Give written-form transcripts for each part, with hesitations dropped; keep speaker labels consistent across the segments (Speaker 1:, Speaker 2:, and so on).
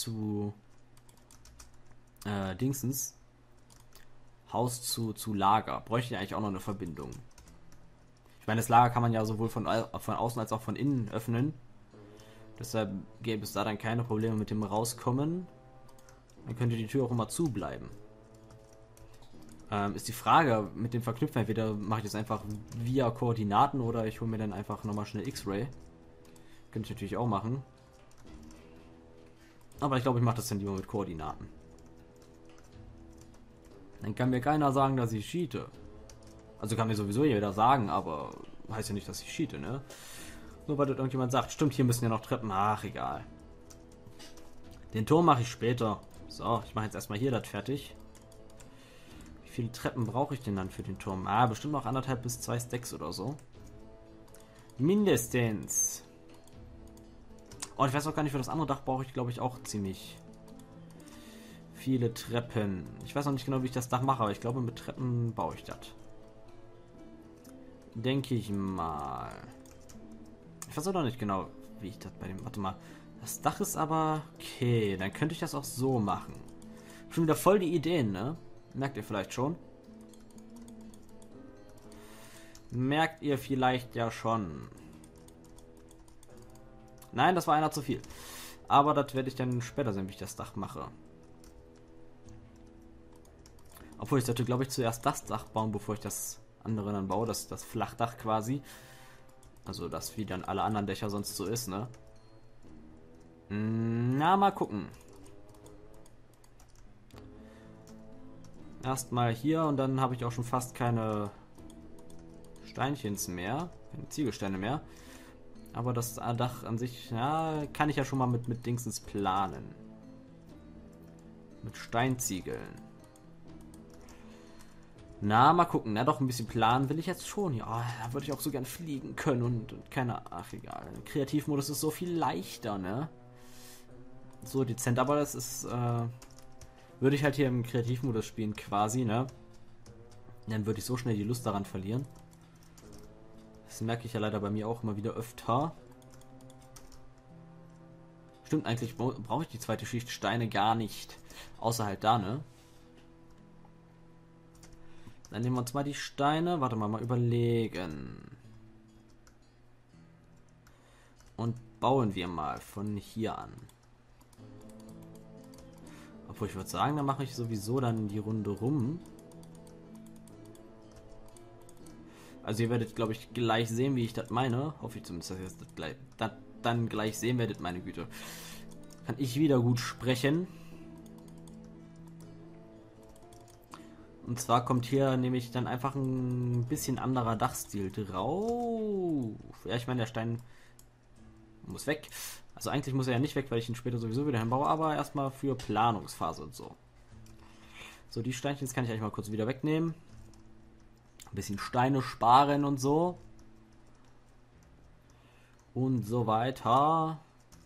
Speaker 1: zu Dingsens. Haus zu Lager. Bräuchte ich eigentlich auch noch eine Verbindung. Ich meine, das Lager kann man ja sowohl von außen als auch von innen öffnen. Deshalb gäbe es da dann keine Probleme mit dem Rauskommen. Dann könnte die Tür auch immer zu bleiben. Ist die Frage mit dem Verknüpfen, entweder mache ich das einfach via Koordinaten oder ich hole mir dann einfach nochmal schnell X-Ray. Könnte ich natürlich auch machen. Aber ich glaube, ich mache das dann lieber mit Koordinaten. Dann kann mir keiner sagen, dass ich cheate. Also kann mir sowieso jeder sagen, aber heißt ja nicht, dass ich cheate, ne? Nur weil das irgendjemand sagt, stimmt, hier müssen ja noch Treppen. Ach, egal. Den Turm mache ich später. So, ich mache jetzt erstmal hier das fertig. Wie viele Treppen brauche ich denn dann für den Turm? Ah, bestimmt noch 1,5 bis 2 Stacks oder so. Mindestens. Oh, ich weiß auch gar nicht, für das andere Dach brauche ich, glaube ich, auch ziemlich viele Treppen. Ich weiß noch nicht genau, wie ich das Dach mache, aber ich glaube, mit Treppen baue ich das. Denke ich mal. Ich weiß auch noch nicht genau, wie ich das bei dem... Warte mal. Das Dach ist aber... Okay, dann könnte ich das auch so machen. Schon wieder voll die Ideen, ne? Merkt ihr vielleicht schon? Merkt ihr vielleicht ja schon. Nein, das war einer zu viel. Aber das werde ich dann später sehen, wie ich das Dach mache. Obwohl ich sollte, glaube ich, zuerst das Dach bauen, bevor ich das andere dann baue. Das Flachdach quasi. Also das, wie dann alle anderen Dächer sonst so ist, ne? Na, mal gucken. Erstmal hier und dann habe ich auch schon fast keine Steinchens mehr. Keine Ziegelsteine mehr. Aber das Dach an sich, ja, kann ich ja schon mal mit Dingsens planen. Mit Steinziegeln. Na, mal gucken. Na, doch ein bisschen planen will ich jetzt schon. Ja, da würde ich auch so gern fliegen können und keine... Ach, egal. Kreativmodus ist so viel leichter, ne? So dezent, aber das ist... würde ich halt hier im Kreativmodus spielen quasi, ne? Dann würde ich so schnell die Lust daran verlieren. Das merke ich ja leider bei mir auch immer wieder öfter. Stimmt, eigentlich brauche ich die zweite Schicht Steine gar nicht. Außer halt da, ne? Dann nehmen wir uns mal die Steine. Warte mal überlegen. Und bauen wir mal von hier an. Obwohl ich würde sagen, dann mache ich sowieso dann die Runde rum. Also ihr werdet, glaube ich, gleich sehen, wie ich das meine. Hoffe ich zumindest, dass ihr das dann gleich sehen werdet, meine Güte. Kann ich wieder gut sprechen. Und zwar kommt hier nämlich dann einfach ein bisschen anderer Dachstil drauf. Ja, ich meine, der Stein muss weg. Also eigentlich muss er ja nicht weg, weil ich ihn später sowieso wieder hinbaue, aber erstmal für Planungsphase und so. So, die Steinchen kann ich eigentlich mal kurz wieder wegnehmen. Ein bisschen Steine sparen und so. Und so weiter.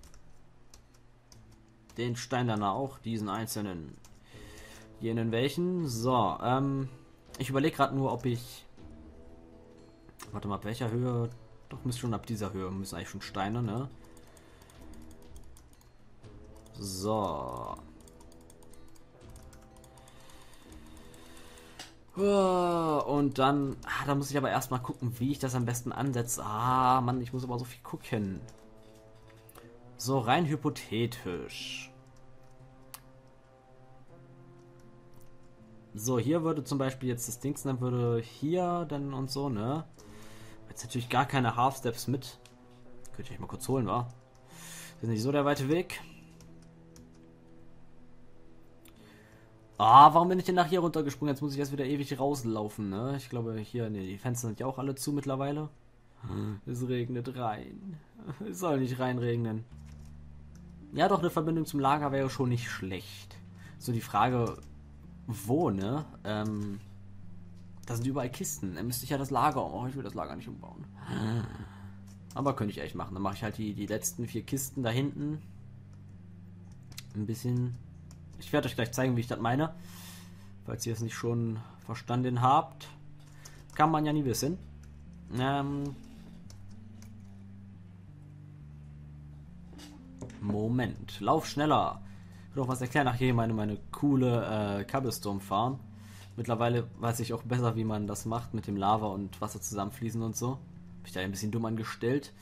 Speaker 1: Den Stein dann auch, diesen einzelnen. Jenen welchen. So, ich überlege gerade nur, ob ich... Warte mal, ab welcher Höhe? Doch, müsste schon ab dieser Höhe. Müssen eigentlich schon Steine, ne? So. Und dann... da muss ich aber erstmal gucken, wie ich das am besten ansetze. Ah, Mann, ich muss aber so viel gucken. So, rein hypothetisch. So, hier würde zum Beispiel jetzt das Dings, dann würde hier dann und so, ne? Jetzt natürlich gar keine Half-Steps mit. Könnte ich mal kurz holen, wa? Das ist nicht so der weite Weg. Ah, warum bin ich denn nach hier runtergesprungen? Jetzt muss ich erst wieder ewig rauslaufen, ne? Ich glaube, hier, ne, die Fenster sind ja auch alle zu mittlerweile. Es regnet rein. Es soll nicht reinregnen. Ja, doch, eine Verbindung zum Lager wäre schon nicht schlecht. So, die Frage... Wo, ne? Da sind überall Kisten. Dann müsste ich ja das Lager... Oh, ich will das Lager nicht umbauen. Aber könnte ich echt machen. Dann mache ich halt die letzten 4 Kisten da hinten. Ein bisschen... Ich werde euch gleich zeigen, wie ich das meine. Falls ihr es nicht schon verstanden habt. Kann man ja nie wissen. Moment. Lauf schneller. Ich will auch was erklären. Ach, hier meine coole Cobblestone-Farm. Mittlerweile weiß ich auch besser, wie man das macht mit dem Lava und Wasser zusammenfließen und so. Hab ich da ein bisschen dumm angestellt.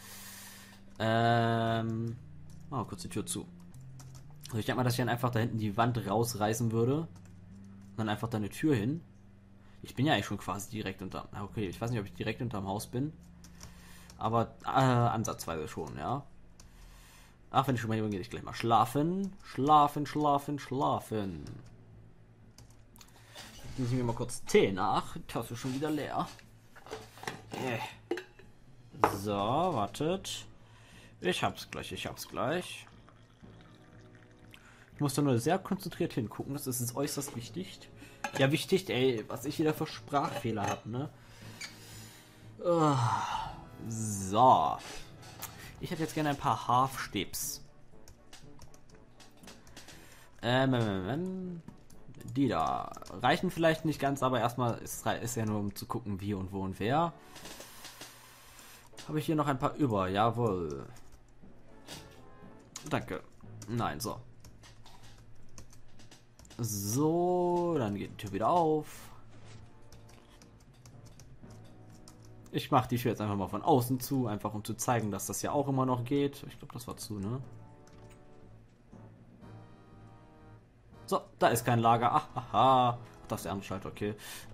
Speaker 1: Kurz die Tür zu. Also ich denke mal, dass ich dann einfach da hinten die Wand rausreißen würde. Und dann einfach da eine Tür hin. Ich bin ja eigentlich schon quasi direkt unter... Okay, ich weiß nicht, ob ich direkt unterm Haus bin. Aber ansatzweise schon, ja. Ach, wenn ich schon mal hier bin, gehe ich gleich mal schlafen. Schlafen. Gieße ich mir mal kurz Tee nach. Die Tasse ist schon wieder leer. So, wartet. Ich hab's gleich. Ich muss da nur sehr konzentriert hingucken. Das ist äußerst wichtig. Ja, wichtig, ey, was ich wieder für Sprachfehler habe, ne? So. Ich hätte jetzt gerne ein paar Half-Steps. Die da reichen vielleicht nicht ganz, aber erstmal ist ja nur um zu gucken, wie und wo und wer. Habe ich hier noch ein paar über? Jawohl. Danke. Nein, so. So, dann geht die Tür wieder auf. Ich mache die Tür jetzt einfach mal von außen zu, einfach um zu zeigen, dass das ja auch immer noch geht. Ich glaube, das war zu, ne? So, da ist kein Lager. Ach, haha. Ach, das ist der andere Schalter, okay.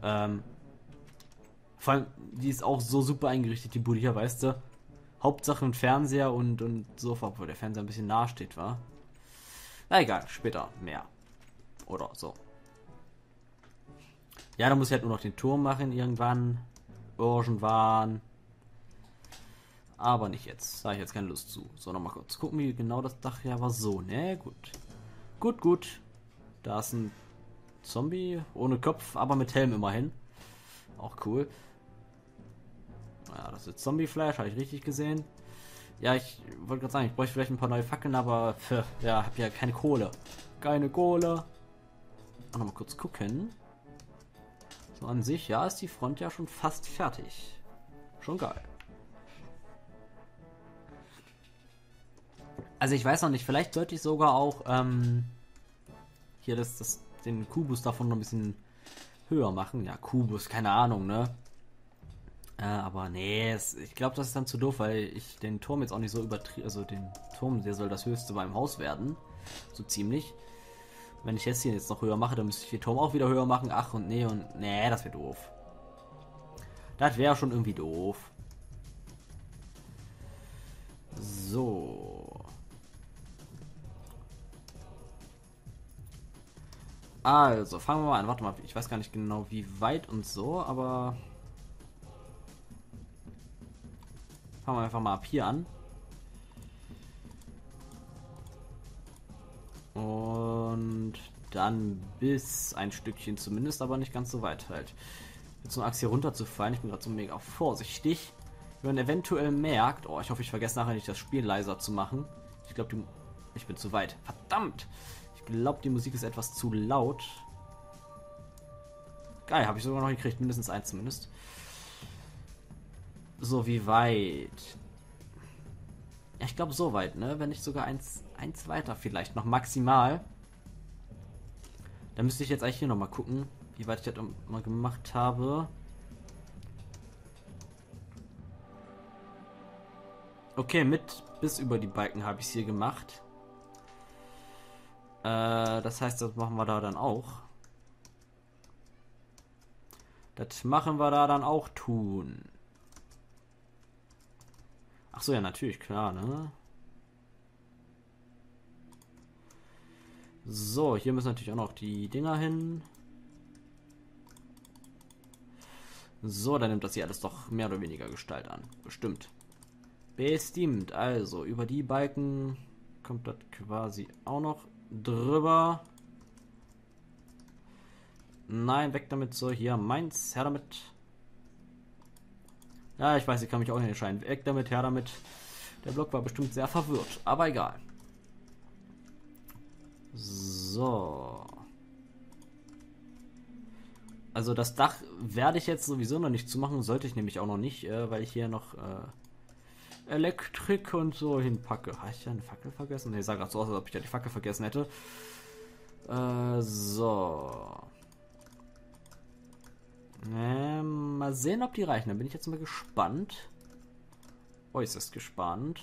Speaker 1: Vor allem, die ist auch so super eingerichtet, die Bude hier, weißt du? Hauptsache ein Fernseher und Sofa, obwohl der Fernseher ein bisschen nahe steht, war. Na egal, später mehr. Oder so. Ja, da muss ich halt nur noch den Turm machen irgendwann. Irgendwann. Aber nicht jetzt. Da habe ich jetzt keine Lust zu. So, nochmal kurz gucken, wie genau das Dach ja war. So, ne? Gut. Gut. Da ist ein Zombie ohne Kopf, aber mit Helm immerhin. Auch cool. Ja, das ist Zombie-Flash, habe ich richtig gesehen. Ja, ich wollte gerade sagen, ich bräuchte vielleicht ein paar neue Fackeln, aber ja, habe ja keine Kohle. Keine Kohle. Auch nochmal kurz gucken. So an sich, ja, ist die Front ja schon fast fertig. Schon geil. Also ich weiß noch nicht, vielleicht sollte ich sogar auch hier den Kubus davon noch ein bisschen höher machen. Ja, Kubus, keine Ahnung, ne? Aber nee, ich glaube, das ist dann zu doof, weil ich den Turm jetzt auch nicht so übertrieben... Also den Turm, der soll das höchste beim Haus werden. So ziemlich. Wenn ich jetzt hier noch höher mache, dann müsste ich den Turm auch wieder höher machen. Ach und nee, das wäre doof. Das wäre schon irgendwie doof. So. Also, fangen wir mal an. Warte mal, ich weiß gar nicht genau, wie weit und so, aber... Fangen wir einfach mal ab hier an. Und dann bis ein Stückchen zumindest, aber nicht ganz so weit halt. Jetzt so eine Axt hier runterzufallen. Ich bin gerade so mega vorsichtig. Wenn man eventuell merkt, oh, ich hoffe, ich vergesse nachher nicht das Spiel leiser zu machen. Ich glaube, ich bin zu weit. Verdammt! Ich glaube, die Musik ist etwas zu laut. Geil, habe ich sogar noch gekriegt. Mindestens eins zumindest. So, wie weit? Ja, ich glaube, so weit, ne? Wenn nicht sogar eins weiter vielleicht. Noch maximal. Da müsste ich jetzt eigentlich hier nochmal gucken, wie weit ich das mal gemacht habe. Okay, bis über die Balken habe ich es hier gemacht. Das heißt, das machen wir da dann auch. Das machen wir da dann auch tun. Ach so, ja, natürlich, klar, ne? So, hier müssen natürlich auch noch die Dinger hin. So, dann nimmt das hier alles doch mehr oder weniger Gestalt an. Bestimmt. Bestimmt. Also, über die Balken kommt das quasi auch noch drüber. Nein, weg damit. So, hier, meins. Her damit. Ja, ich weiß, ich kann mich auch nicht entscheiden. Weg damit, her damit. Der Block war bestimmt sehr verwirrt. Aber egal. So. Also das Dach werde ich jetzt sowieso noch nicht zumachen. Sollte ich nämlich auch noch nicht, weil ich hier noch Elektrik und so hinpacke. Habe ich ja eine Fackel vergessen? Ne, sah gerade so aus, als ob ich ja die Fackel vergessen hätte. So. Mal sehen, ob die reichen. Da bin ich jetzt mal gespannt. Äußerst gespannt.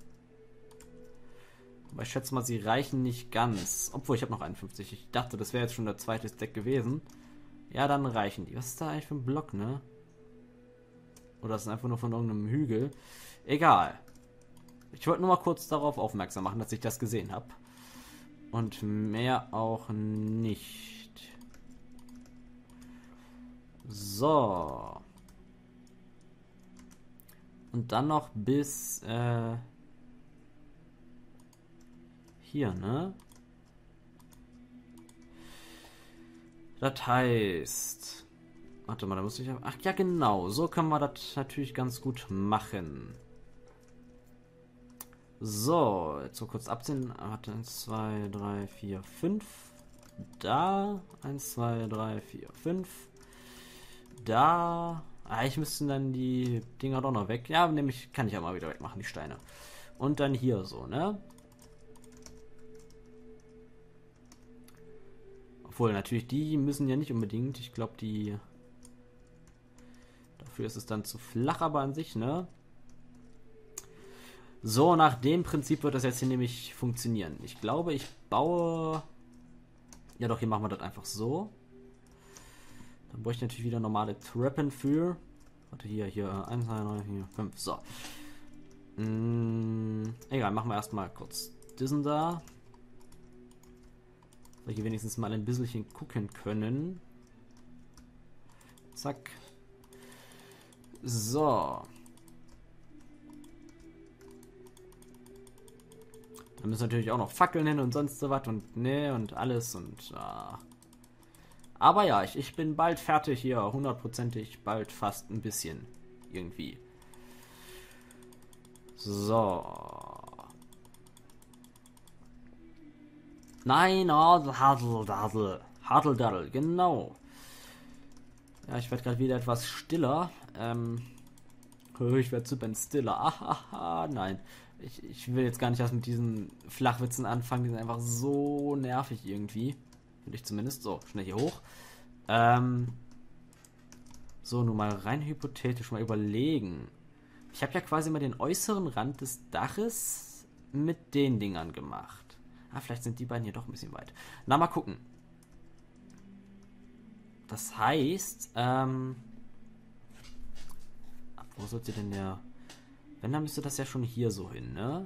Speaker 1: Aber ich schätze mal, sie reichen nicht ganz. Obwohl, ich habe noch 51. Ich dachte, das wäre jetzt schon der zweite Stack gewesen. Ja, dann reichen die. Was ist da eigentlich für ein Block, ne? Oder ist es einfach nur von irgendeinem Hügel? Egal. Ich wollte nur mal kurz darauf aufmerksam machen, dass ich das gesehen habe. Und mehr auch nicht. So. Und dann noch bis hier, ne? Das heißt... Warte mal, da muss ich... Ach ja, genau. So können wir das natürlich ganz gut machen. So, jetzt so kurz abziehen. Warte, 1, 2, 3, 4, 5. Da. 1, 2, 3, 4, 5. Da. Ich müsste dann die Dinger doch noch weg. Ja, nämlich kann ich ja mal wieder wegmachen, die Steine. Und dann hier so, ne? Obwohl, natürlich, die müssen ja nicht unbedingt. Ich glaube, die... Dafür ist es dann zu flach, aber an sich, ne? So, nach dem Prinzip wird das jetzt hier nämlich funktionieren. Ich glaube, ich baue... Ja doch, hier machen wir das einfach so. Dann bräuchte ich natürlich wieder normale Treppen für... Warte, hier, 1, 2, 3, 4, 5, so. Egal, machen wir erstmal kurz diesen da. Weil hier wenigstens mal ein bisschen gucken können. Zack. So. Da müssen natürlich auch noch Fackeln hin und sonst so was und ne und alles und aber ja, ich bin bald fertig hier, 100%ig, bald fast ein bisschen irgendwie. So. Nein, Hardeldadel, genau. Ja, ich werde gerade wieder etwas stiller. Ich werde super stiller. Nein. Ich will jetzt gar nicht erst mit diesen Flachwitzen anfangen. Die sind einfach so nervig irgendwie. Finde ich zumindest. So, schnell hier hoch. So, nur mal rein hypothetisch mal überlegen. Ich habe ja quasi mal den äußeren Rand des Daches mit den Dingern gemacht. Vielleicht sind die beiden hier doch ein bisschen weit. Na, mal gucken. Das heißt, wo sollte denn der... Wenn, dann müsste das ja schon hier so hin, ne?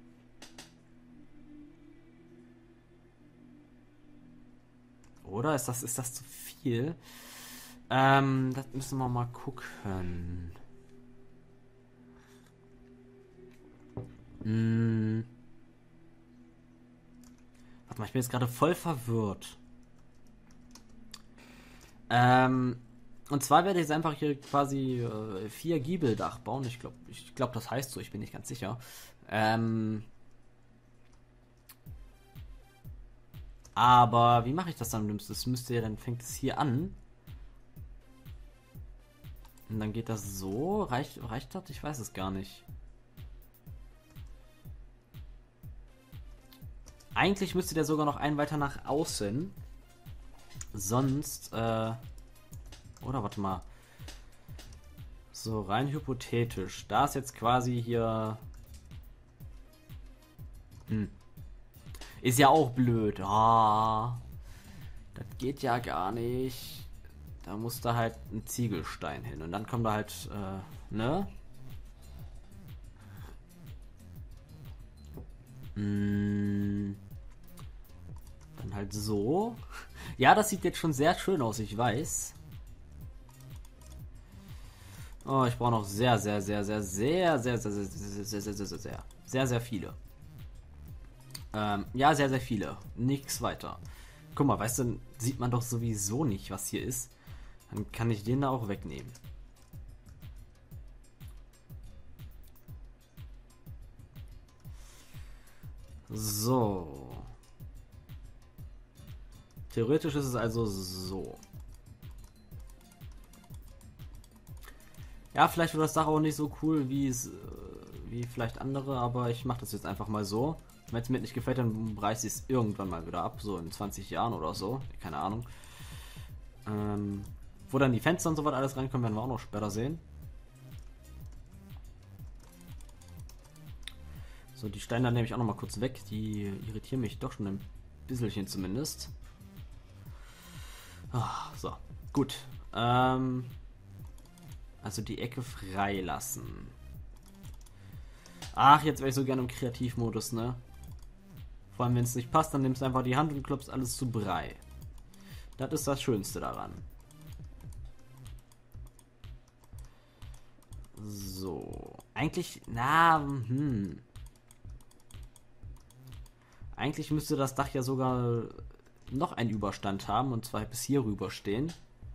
Speaker 1: Oder? Ist das zu viel? Das müssen wir mal gucken. Warte mal, ich bin jetzt gerade voll verwirrt. Und zwar werde ich jetzt einfach hier quasi 4 Giebeldach bauen. Ich glaube, das heißt so, ich bin nicht ganz sicher. Aber wie mache ich das dann? Das müsste ja, dann fängt es hier an. Und dann geht das so. Reicht das? Ich weiß es gar nicht. Eigentlich müsste der sogar noch einen weiter nach außen. Sonst, oder warte mal. So, rein hypothetisch. Da ist jetzt quasi hier... Ist ja auch blöd. Das geht ja gar nicht. Da muss da halt ein Ziegelstein hin. Und dann kommt da halt, ne? Dann halt so. Ja, das sieht jetzt schon sehr schön aus, ich weiß. Oh, ich brauche noch sehr viele. Ja, sehr viele. Nichts weiter. Guck mal, weißt du, sieht man doch sowieso nicht, was hier ist. Dann kann ich den da auch wegnehmen. So. Theoretisch ist es also so. Ja, vielleicht wird das Dach auch nicht so cool wie vielleicht andere, aber ich mache das jetzt einfach mal so. Wenn es mir nicht gefällt, dann reiße ich es irgendwann mal wieder ab, so in 20 Jahren oder so. Keine Ahnung. Wo dann die Fenster und so was alles reinkommen, werden wir auch noch später sehen. So, die Steine nehme ich auch noch mal kurz weg. Die irritieren mich doch schon ein bisschen zumindest. So, gut. Also die Ecke freilassen. Ach, jetzt wäre ich so gerne im Kreativmodus, ne? Vor allem, wenn es nicht passt, dann nimmst du einfach die Hand und klopfst alles zu Brei. Das ist das Schönste daran. So. Eigentlich, Eigentlich müsste das Dach ja sogar noch einen Überstand haben, und zwar bis hier rüber stehen.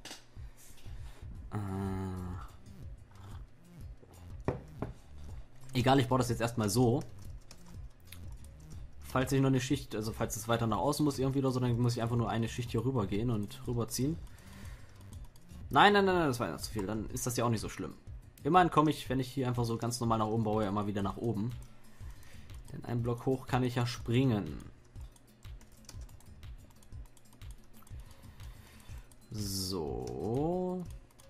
Speaker 1: Egal, ich baue das jetzt erstmal so. Falls ich noch eine Schicht, also falls es weiter nach außen muss irgendwie oder so, dann muss ich einfach nur eine Schicht hier rüber gehen und rüberziehen. Nein, das war ja zu viel. Dann ist das ja auch nicht so schlimm. Immerhin komme ich, wenn ich hier einfach so ganz normal nach oben baue, ja immer wieder nach oben. Denn einen Block hoch kann ich ja springen. So.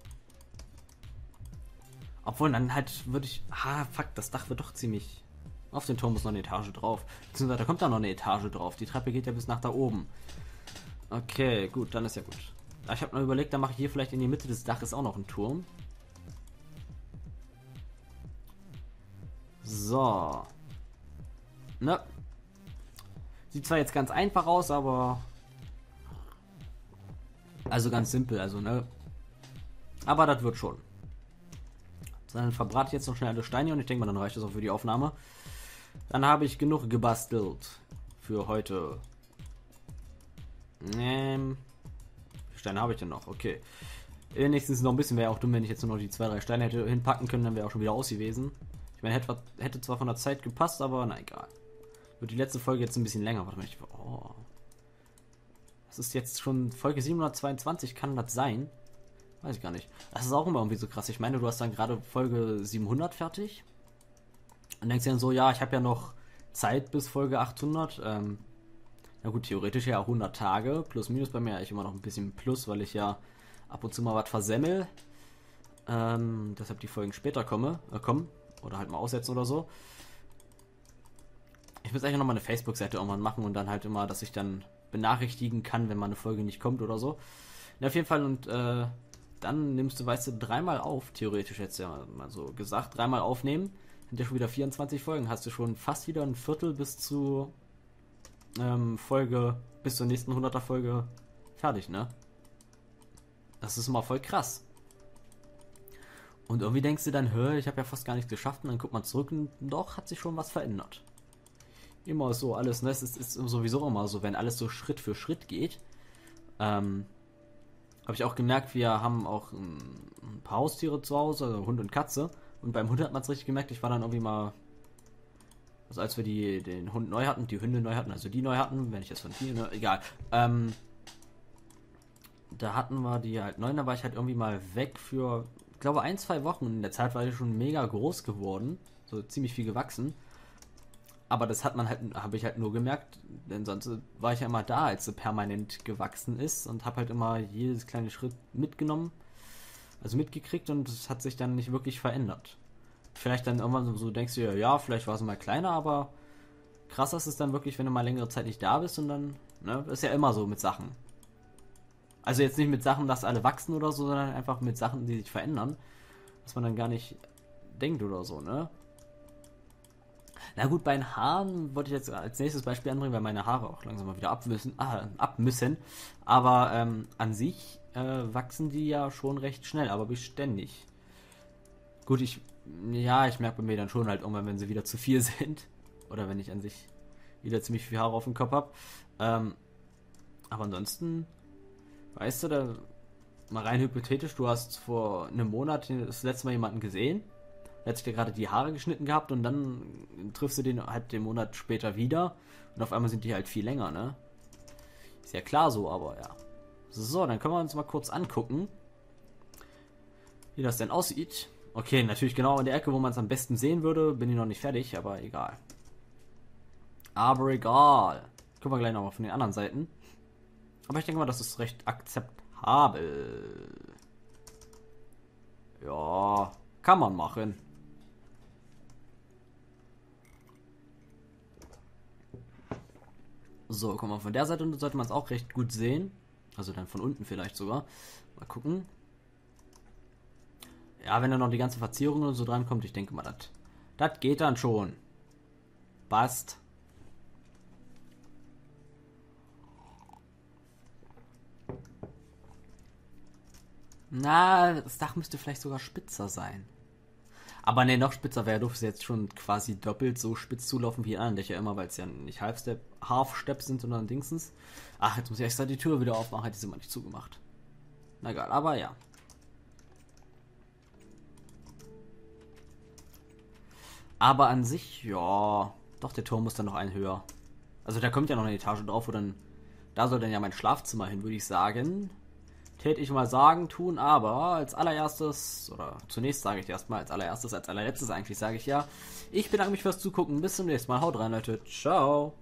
Speaker 1: Obwohl, dann halt würde ich... fuck, das Dach wird doch ziemlich... Auf den Turm muss noch eine Etage drauf. Beziehungsweise da kommt da noch eine Etage drauf. Die Treppe geht ja bis nach da oben. Okay, gut, dann ist ja gut. Ich habe noch überlegt, dann mache ich hier vielleicht in die Mitte des Daches auch noch einen Turm. So. Ne. Sieht zwar jetzt ganz einfach aus, aber... Also ganz simpel, also ne. Aber das wird schon. Dann verbrate ich jetzt noch schnell alle Steine und ich denke mal, dann reicht das auch für die Aufnahme. Dann habe ich genug gebastelt für heute. Wie viele Steine habe ich denn noch? Okay. Wenigstens noch ein bisschen, wäre auch dumm, wenn ich jetzt nur noch die 2, 3 Steine hätte hinpacken können, dann wäre auch schon wieder aus gewesen. Ich meine, hätte zwar von der Zeit gepasst, aber na egal. Wird die letzte Folge jetzt ein bisschen länger. Warte mal, das ist jetzt schon Folge 722, kann das sein? Weiß ich gar nicht. Das ist auch immer irgendwie so krass. Ich meine, du hast dann gerade Folge 700 fertig. Und denkst dir dann so, ja, ich habe ja noch Zeit bis Folge 800. Na gut, theoretisch ja auch 100 Tage. Plus, minus bei mir eigentlich immer noch ein bisschen plus, weil ich ja ab und zu mal was versemmel. Deshalb die Folgen später kommen. Oder halt mal aussetzen oder so. Ich muss eigentlich noch mal eine Facebook-Seite irgendwann machen und dann halt immer, dass ich dann benachrichtigen kann, wenn mal eine Folge nicht kommt oder so. Ja, auf jeden Fall und dann nimmst du, weißt du, 3-mal auf, theoretisch jetzt ja mal so gesagt, 3-mal aufnehmen, sind ja schon wieder 24 Folgen, hast du schon fast wieder ein Viertel bis zu bis zur nächsten 100er Folge fertig, ne? Das ist immer voll krass. Und irgendwie denkst du dann, ich habe ja fast gar nichts geschafft, und dann guckt man zurück und doch hat sich schon was verändert. Immer so alles, ne? Es ist sowieso immer so, wenn alles so Schritt für Schritt geht. Habe ich auch gemerkt, wir haben auch ein paar Haustiere zu Hause, also Hund und Katze. Und beim Hund hat man es richtig gemerkt, ich war dann irgendwie mal, also als wir den Hund neu hatten, die Hunde neu hatten, also die neu hatten, wenn ich jetzt von vielen, ne, egal. Da hatten wir die halt neu, da war ich halt irgendwie mal weg für, ich glaube, 1-2 Wochen. In der Zeit war ich schon mega groß geworden, so ziemlich viel gewachsen. Aber das habe ich halt nur gemerkt, denn sonst war ich ja immer da, als sie permanent gewachsen ist und habe halt immer jedes kleine Schritt mitgenommen, also mitgekriegt, und es hat sich dann nicht wirklich verändert. Vielleicht dann irgendwann so denkst du ja, vielleicht war es mal kleiner, aber krasser ist es dann wirklich, wenn du mal längere Zeit nicht da bist und dann, ne, ist ja immer so mit Sachen. Also jetzt nicht mit Sachen, dass alle wachsen oder so, sondern einfach mit Sachen, die sich verändern, was man dann gar nicht denkt oder so, ne? Na gut, bei den Haaren wollte ich jetzt als nächstes Beispiel anbringen, weil meine Haare auch langsam mal wieder ab müssen. Aber an sich wachsen die ja schon recht schnell, aber beständig. Gut, ich merke bei mir dann schon halt irgendwann, wenn sie wieder zu viel sind. Oder wenn ich an sich wieder ziemlich viel Haare auf dem Kopf habe. Aber ansonsten, weißt du, da mal rein hypothetisch, du hast vor einem Monat das letzte Mal jemanden gesehen. Er hat sich dir gerade die Haare geschnitten gehabt und dann triffst du den halt den Monat später wieder und auf einmal sind die halt viel länger, ne? Ist ja klar so, aber ja. So, dann können wir uns mal kurz angucken, wie das denn aussieht. Okay, natürlich genau in der Ecke, wo man es am besten sehen würde, bin ich noch nicht fertig, aber egal. Aber egal. Gucken wir gleich nochmal von den anderen Seiten. Aber ich denke mal, das ist recht akzeptabel. Ja, kann man machen. So, guck mal, von der Seite sollte man es auch recht gut sehen. Also dann von unten vielleicht sogar. Mal gucken. Ja, wenn da noch die ganze Verzierung und so dran kommt, ich denke mal, das geht dann schon. Passt. Na, das Dach müsste vielleicht sogar spitzer sein. Aber ne, noch spitzer wäre, dürfte es jetzt schon quasi doppelt so spitz zulaufen wie die anderen Dächer immer, weil es ja nicht Half-Step sind, sondern Dingsens. Ach, jetzt muss ich extra die Tür wieder aufmachen, hat die immer nicht zugemacht. Na egal, aber ja. Aber an sich, ja, doch, der Turm muss dann noch einen höher. Also da kommt ja noch eine Etage drauf, wo dann, da soll dann ja mein Schlafzimmer hin, würde ich sagen. Täte ich mal sagen, tun, aber als allererstes, oder zunächst sage ich erstmal, als allererstes, als allerletztes eigentlich sage ich ja, ich bedanke mich fürs Zugucken, bis zum nächsten Mal, haut rein Leute, ciao.